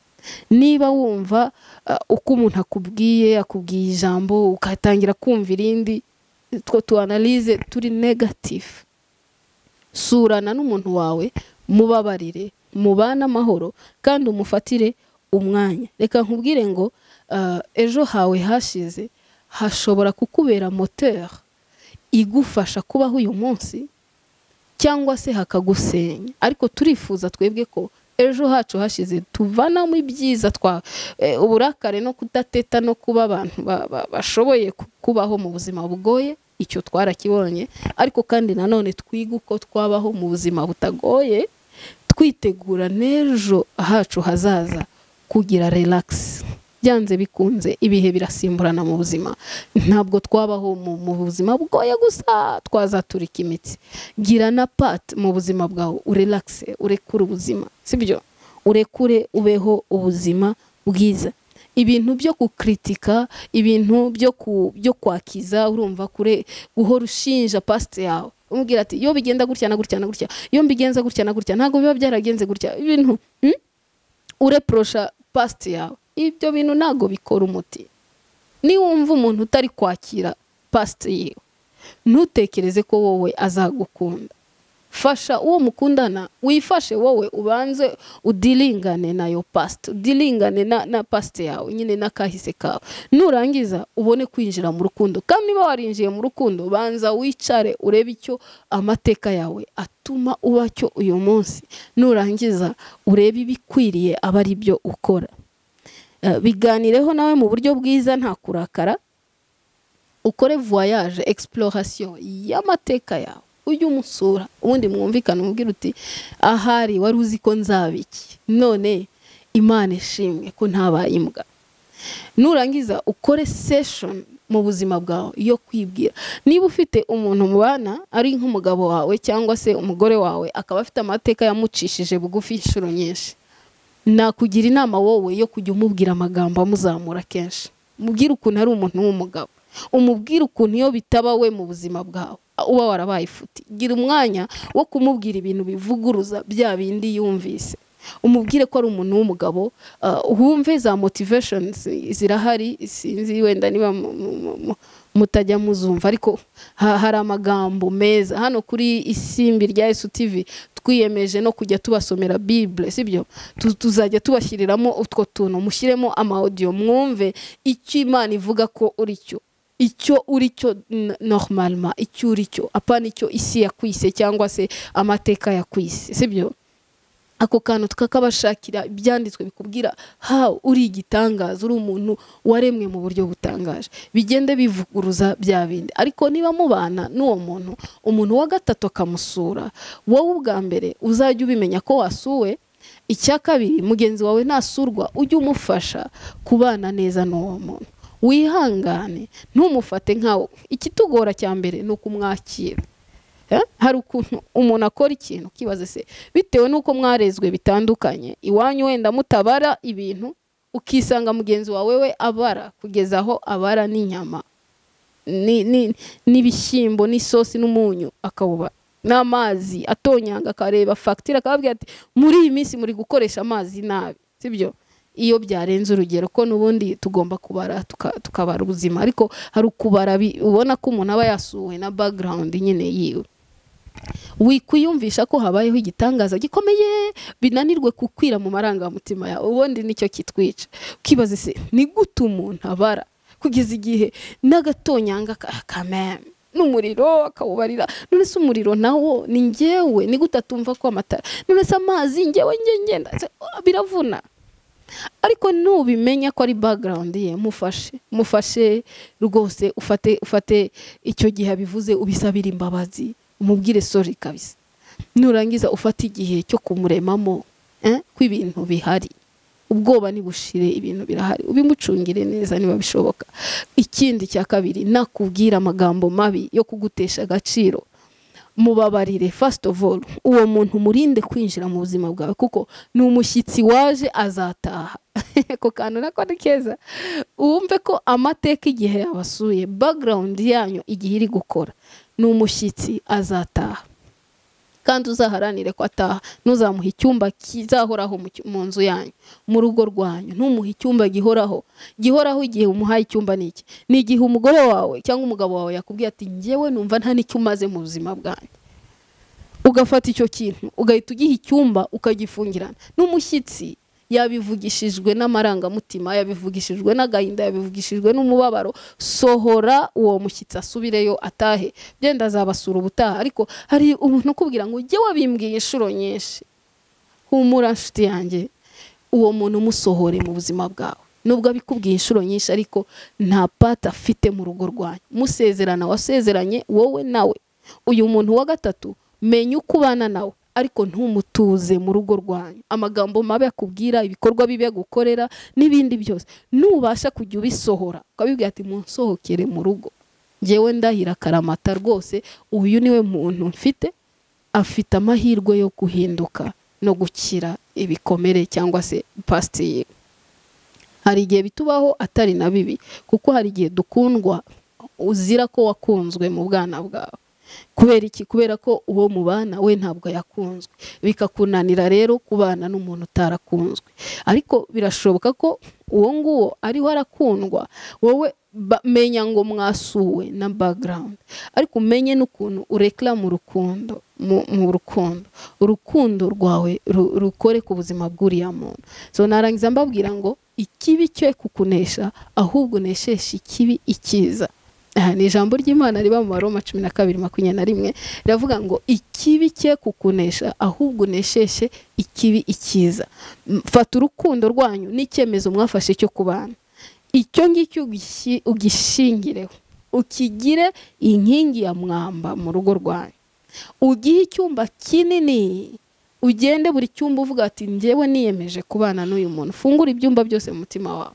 Niba wumva uh, uko umuntu akubwiye akubwiye ijambo ukatangira kumva irindi, two tu analyze turi negative, surana n'umuntu wawe, mubabarire, mubana amahoro kandi umufatire umwanya. Reka nkubwire ngo uh, ejo hawe hashize hashobora kukubera moteur igufasha kubaho uyu munsi cyangwa se hakagusenya, ariko turifuza twebwe ko ejo hacu hashize tuvanamo ibyiza twa e, uburakare no kudateta no kuba abantu bashoboye ba, ba kubaho mu buzima bugoye, icyo twarakibonye, ariko kandi nanone twiga uko twabaho mu buzima butagoye, twitegura n'ejo hacu hazaza kugira relax. Byanze bikunze ibihe birasimburana mu buzima, ntabwo twabaho mu, mu buzima bugoye gusa twazaturika imitsi. Gira na part mu buzima bwawe, urelaxe, urekure ubuzima, sibyo? Urekure ubeho ubuzima bwiza. Ibintu byo kukritika, ibintu byo ku, byo kwakiza, urumva kure guhora ushinja past yawe, umubwira ati yo bigenda gutya na gutya na gutya, yo mbigenza gutya na gutya, ntago biba byaragenze gutya, ibintu hmm? ureprosha past yawe, ibyo bintu ntago bikora umuti. Ni wumva umuntu utari kwakira past yiwe, ntutekereze ko wowe azagukunda. Fasha uwo mukundana, wifashe wowe ubanze udilingane na yo past, udilingane na, na past yawe nyine nakahise kawe, nurangiza ubone kwinjira mu rukundo. Kandi niba warinjiye mu rukundo, banza wicare urebe icyo amateka yawe atuma uba cyo uyu munsi, nurangiza urebe ibikwiriye aba ari byo ukora. Uh, biganireho nawe mu buryo bwiza, nta kurakara, ukore voyage, exploration y'amateka yawe, ujye umusura, ubundi mwumvikana umubwira uti ahari wari uzi ko nzabiki, none Imana ishimwe ko ntabaye imbwa. Nurangiza ukore session mu buzima bwawe yo kwibwira. Niba ufite umuntu mubana ari nk'umugabo wawe cyangwa se umugore wawe akaba afite amateka yamucishije bugufi inshuro nyinshi, nakugira inama wowe yo kujya umubwira amagambo amuzamura kenshi. Mubwire ukuntu ari umuntu w'umugabo, umubwire ukuntu iyo bitaba we mu buzima bwawe uba warabaye ifuti. Gira umwanya wo kumubwira ibintu bivuguruza bya bindi yumvise. Umubwire ko ari umuntu w'umugabo, uh, wumve za motivations zirahari, sinzi wenda niba mutajya muzumva, ariko ha, hari amagambo meza hano kuri Isimbi rya Yesu T V. Twiyemeje no kujya tubasomera Bible, sibyo? Tuzajya tubashyiriramo utwo tuntu, mushyiremo ama audio mwumve icyo Imana ivuga ko uri cyo, icyo uri cyo normalement, icyo uri cyo, apana icyo isi yakwise cyangwa se amateka yakwise, sibyo? Ako kantu tukakabashakira ibyanditswe bikubwira ha uri igitangaza, uri umuntu waremwe mu buryo butangaje, bigende bivuguruza bya bindi. Ariko niba mubana n'uwo muntu, umuntu wa gatatu akamusura, wowe ubwa mbere uzajya ubimenya ko wasuwe. Icya kabiri, mugenzi wawe nasurwa, ujye umufasha kubana neza n'uwo muntu, wihangane, ntumufate nkawe. Ikitugora cya mbere ni ukumwakira. Eh? Hari ukuntu umuntu akora ikintu kibaze se bitewe nuko mwarezwe bitandukanye, iwanyu wenda mutabara ibintu, ukisanga mugenzi wawe we abara kugeza aho abara n'inyama ni ni n'ibishyimbo n'isosi n'umunyu akawuba n'amazi atonyanga, akareba facture akababwira ati muri iyi minsi muri gukoresha amazi nabi, sibyo? Iyo byarenze urugero ko nubundi tugomba kubara tukabara ubuzima, ariko hari ukubara ubona ko umuntu aba yasuwe na background nyine yiwe. Wikuyumvisha ko habayeho igitangaza gikomeye binanirwe kukwira mu marangamutima yawe, ubundi nicyo kitwica. Ukibaza se ni gute umuntu abara kugeza igihe n'agatonyanga kameme n'umuriro akawubarira? None se umuriro nawo ni njyewe, ni gute atumva ko amatara? None se amazi njyewe ngenda biravuna. Ariko nubimenya ko ari background ye, mufashe mufashe rwose, ufate ufate icyo gihe bivuze ubisabira imbabazi, umubwire sorry kabisa. Nurangiza ufate igihe cyo kumuremamo eh kw'ibintu bihari, ubwoba nibushire, ibintu birahari, ubimucungire neza niba bishoboka. Ikindi cya kabiri, nakubwira amagambo mabi yo kugutesha agaciro, mubabarire. First of all, uwo muntu murinde kwinjira mu buzima bwawe, kuko ni umushyitsi waje azataha. Ko kantu nako ni keza. Uwumve ko amateka igihe yabasuye, background yanyu igihe iri gukora, ni umushyitsi azataha. Kandi uzaharanire ko ataha, nuzamuha icyumba kizahoraho mu nzu yanyu, mu rugo rwanyu. Ntumuha icyumba gihoraho. Gihoraho igihe umuhaye icyumba niki? Ni igihe umugore wawe cyangwa umugabo wawe yakubwiye ati njyewe numva nta n'icyo umaze mu buzima bwanyu. ugafata icyo kintu ugahita ugiha icyumba ukagifungirana. N'umushyitsi yabivugishijwe n'amarangamutima, yabivugishijwe n'agahinda, yabivugishijwe n'umubabaro, sohora uwo mushyitsi asubireyo atahe, byenda azabasura ubutaha. Ariko hari umuntu ukubwira ngo ujye wabimbwiye inshuro nyinshi, humura nshuti yanjye, uwo muntu umusohore mu buzima bwawe. Nubwo abikubwiye inshuro nyinshi ariko nta pata afite mu rugo rwanyu. Musezerana, wasezeranye wowe nawe. Uyu muntu wa gatatu menya uko ubana nawe, ariko ntumutuze mu rugo rwanyu. Amagambo mabi akubwira, ibikorwa bibi gukorera n'ibindi byose, nubasha kujya ubisohora ukabibwira ati munsohokere mu rugo, ngewe ndahira Karamata rwose uyu niwe muntu mfite afite amahirwe yo guhinduka no gukira ibikomere cyangwa se past ye. Hari igihe bitubaho atari na bibi, kuko hari igihe dukundwa uzira ko wakunzwe mu bwana bwawe. Kubera iki? Kubera ko uwo mubana we ntabwo yakunzwe, bikakunanira rero kubana n'umuntu utarakunzwe. Ariko birashoboka ko uwo nguwo ari warakundwa, wowe menya ngo mwasuwe na background, ariko umenye n'ukuntu urekla mu rukundo, mu rukundo urukundo rwawe rukore ku buzima bw'uriya muntu. So narangiza mbabwira ngo ikibi cyo kukunesha, ahubwo neshesha ikibi ikiza. Aha ni ijambo ry'Imana riba mu Baroma cumi na kabiri makumyabiri na rimwe, riravuga ngo ikibi cye kukunesha, ahubwo nesheshe ikibi ikiza. Fata urukundo rwanyu n'icyemezo mwafashe cyo kubana, icyo ngicyo ugishingireho, ukigire inkingi ya mwamba mu rugo rwanyu. Ugihe icyumba kinini, ugende buri cyumba uvuga ati njyewe niyemeje kubana n'uyu muntu. Fungura ibyumba byose mu mutima wawe.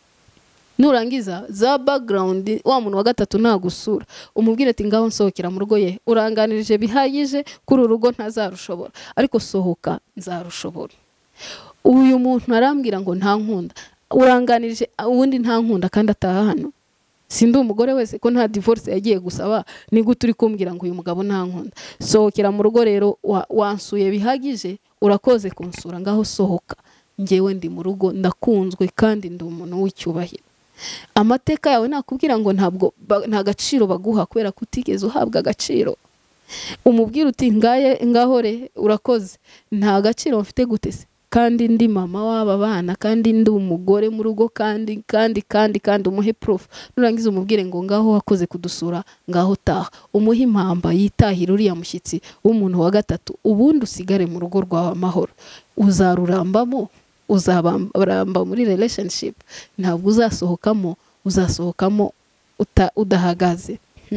Nurangiza za background wa muntu wa gatatu nagusura, umubwire ati ngaho nsohokera mu rugo ye, uranganirije bihagije kuri urugo ntazarushobora, ariko sohoka nzarushobora. Uyu muntu arambwira ngo nta nkunda, uranganirije ubundi nta nkunda kandi ataha hano. Sindi umugore wese ko nta divorce yagiye gusaba, ni gute uri kumbwira ngo uyu mugabo nta nkunda? Sohokera mu rugo rero, wansuye bihagije, urakoze kunsura, ngaho sohoka, ngewe ndi mu rugo ndakunzwe kandi ndi umuntu w'icyubahiro. Amateka yawe nakubwira ngo ntabwo nta gaciro baguha kubera kutigeze uhabwa agaciro. Umubwira uti ngaye ngahore urakoze, nta gaciro mfite gutese, kandi ndi mama w'aba bana, kandi ndi umugore mu rugo, kandi kandi kandi kandi umuhe proof. Nurangiza umubwire ngo ngaho wakoze kudusura, ngaho taha, umuhe impamba yitahira uriya mushyitsi w'umuntu wa gatatu, ubundi usigare mu rugo rwawe amahoro. Uzarurambamo, uzabaramba muri relationship, ntabwo uzasohokamo, uzasohokamo udahagaze.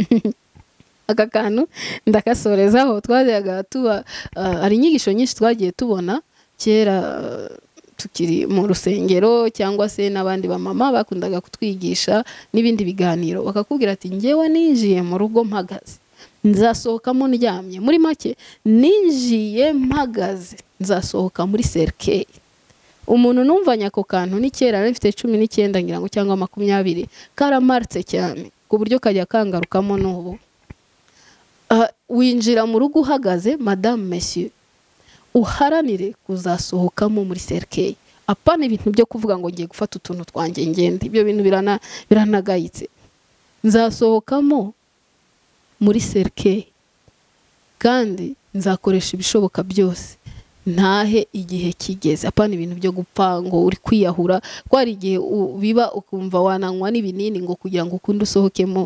Aka kantu ndakasorezaho. Twajyaga tuba ari inyigisho nyinshi twagiye tubona kera tukiri mu rusengero, cyangwa se n'abandi ba mama bakundaga kutwigisha n'ibindi biganiro, bakakubwira ati ngewe ninjiye mu rugo mpagaze, nzasohokamo ndyamye. Muri make, ninjiye mpagaze, nzasohoka muri cercueil. Umuntu numvanya ako kantu ni kera, rifite cumi n'icyenda ngira ngo cyangwa makumyabiri, karamartse cyane ku buryo kajya kangarukamo n'ubu. Uh, winjira mu rugo uhagaze, madame monsieur, uharanire kuzasohokamo muri cercueil. Apana ibintu byo kuvuga ngo ngiye gufata utuntu twanjye ngende, ibyo bintu birana biranagayitse. Nzasohokamo muri cercueil kandi nzakoresha ibishoboka byose ntahe igihe kigeze. Apana ibintu byo gupfa ngo uri kwiyahura, ko hari igihe biba ukumva wananywa n'ibinini ngo kugira ngo ukunde usohokemo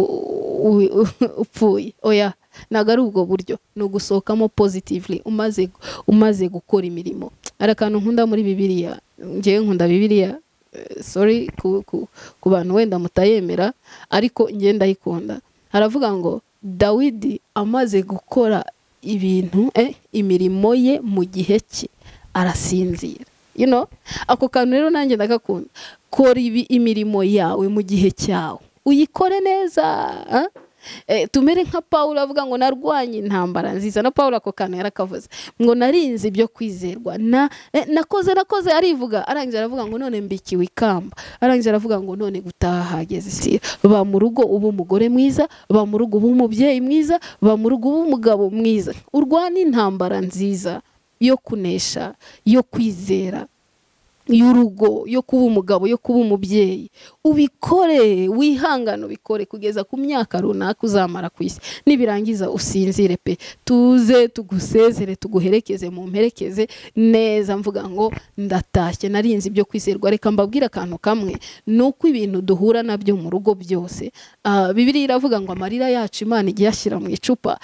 upfuye. Oya, ntago ari ubwo buryo, ni ugusohokamo positively, umaze umaze gukora imirimo. Ari akantu nkunda muri Bibiliya, ngewe nkunda Bibiliya, sorry ku, ku, ku bantu wenda mutayemera, ariko ngewe ndayikunda. Haravuga ngo Dawidi amaze gukora ibintu eh imirimo ye mu gihe cye arasinzira. You know, ako kantu rero nanjye ndagakunda. Kora ibi imirimo yawe mu gihe cyawe, uyikore neza. eh? Eh, tumere nka Paulo avuga ngo narwanye intambara nziza. Na Paulo ako kantu yarakavuze ngo narinze ibyo kwizerwa, na eh, nakoze nakoze arivuga, arangiza aravuga ngo none mbikiwe ikamba, arangiza aravuga ngo none gutaha hageze. Si ba mu rugo ubu umugore mwiza, ba mu rugo ubu umubyeyi mwiza, ba mu rugo ubu umugabo mwiza. Urwana intambara nziza yo kunesha, yo kwizera. y'urugo, yo kuba umugabo, yo kuba umubyeyi, ubikore, wihangane ubikore kugeza ku myaka runaka uzamara ku isi. Nibirangiza usinzire pe, tuze tugusezere, tuguherekeze mu mperekeze neza, mvuga ngo ndatashye, narinzi ibyo kwizerwa. Reka mbabwira akantu kamwe, nuko ibintu duhura nabyo mu rugo byose, uh, Bibiliya iravuga ngo amarira yacu Imana igiye ashyira mu icupa.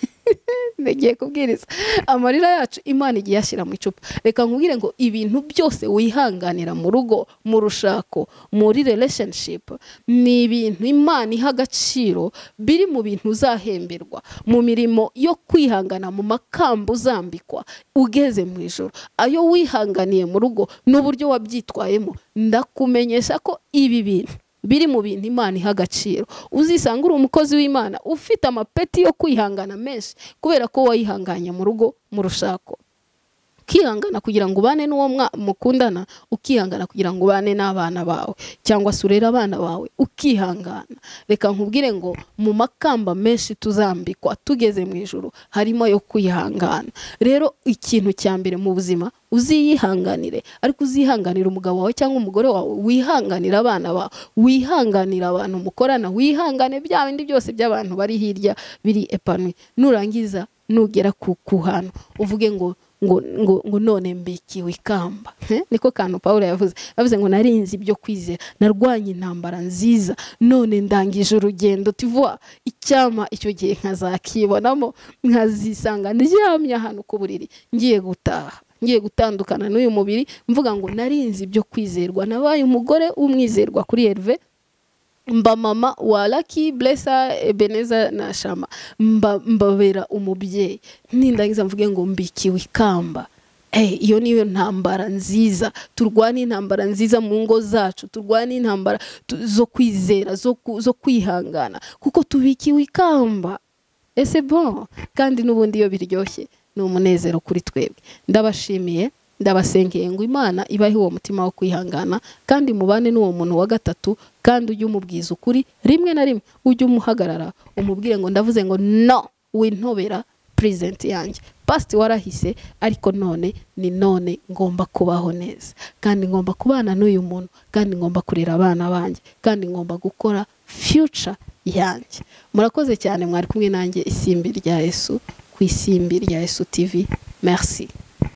Negiye kubwiriza, amarira yacu Imana igiye ashyira mu icupa. Reka nkubwire ngo ibintu byose wihanganira mu rugo, mu rushako, muri relationship, ni ibintu Imana iha agaciro, biri mu bintu uzahemberwa, mu mirimo yo kwihangana, mu makamba uzambikwa ugeze mu ijoro. Ayo wihanganiye mu rugo n'uburyo wabyitwayemo, ndakumenyesha ko ibi bintu biri mu bintu Imana iha agaciro. Uzisanga uri umukozi w'Imana ufite amapeti yo kwihangana menshi, kubera ko wayihanganye mu rugo, mu rushako. Ukihangana kugira ngo ubane n'uwo mukundana, ukihangana kugira ngo ubane n'abana bawe, cyangwa se urere abana bawe, ukihangana. Reka nkubwire ngo mu makamba menshi tuzambikwa tugeze mu ijuru, harimo yo kwihangana. Rero ikintu cya mbere mu buzima, uziyihanganire, ariko uzihanganira umugabo wawe cyangwa umugore wawe, wihanganira abana bawe, wihanganira abantu mukorana, wihangane bya bindi byose by'abantu bari hirya biri epanwi. Nurangiza nugera ku kuhano uvuge ngo ngo ngo ngo none mbikiwe ikamba. Niko kantu Paulo yavuze, yavuze ngo narinzi ibyo kwizera, narwanye intambara nziza, none ndangije urugendo. Tivwa icyama icyo gihe nkazakibonamo, nkazisanga ndyamye ahantu ku buriri, ngiye gutaha, ngiye gutandukana n'uyu mubiri, mvuga ngo narinzi ibyo kwizerwa, nabaye umugore umwizerwa kuri Herve, mba mama wa Lucky, Blessa, Ebeneza na Shama, mba mbabera umubyeyi. Nindangiza mvuge ngo mbikiwe ikamba. Eh, iyo niyo ntambara nziza, turwana intambara nziza mu ngo zacu, turwana intambara zo kwizera, zo zo kwihangana, kuko tubikiwe ikamba. Ese bon, kandi nubundi iyo biryoshye ni umunezero kuri twebwe. Ndabashimiye, ndabasengeye ngo Imana ibahe uwo mutima wo kwihangana, kandi mubane n'uwo muntu wa gatatu, kandi ujye umubwiza ukuri rimwe na rimwe, ujye umuhagarara umubwire ngo ndavuze ngo no, wintobera present yanjye. Past warahise, ariko none ni none ngomba kubaho neza, kandi ngomba kubana n'uyu muntu, kandi ngomba kurera abana banjye, kandi ngomba gukora future yanjye. Murakoze cyane, mwari kumwe nanjye Isimbi rya Yesu ku Isimbi rya Yesu T V. Merci.